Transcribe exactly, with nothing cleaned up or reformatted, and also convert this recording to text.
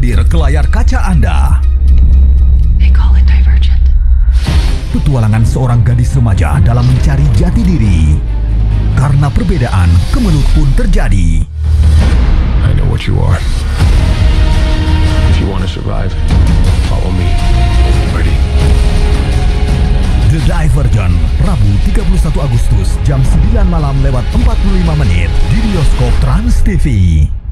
hadir ke layar kaca Anda. They call it Divergent. Petualangan seorang gadis remaja dalam mencari jati diri. Karena perbedaan, kemelut pun terjadi. I know what you are. If you want to survive, follow me. Ready? The Divergent, Rabu tiga puluh satu Agustus jam sembilan malam lewat empat puluh lima menit di bioskop Trans T V.